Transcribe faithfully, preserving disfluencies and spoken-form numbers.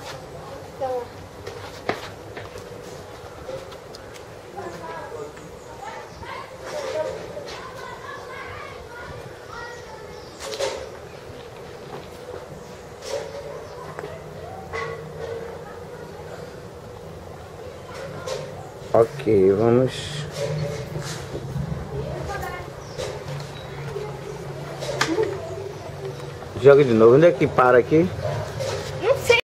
Ok, vamos. Joga de novo. Onde é que para aqui?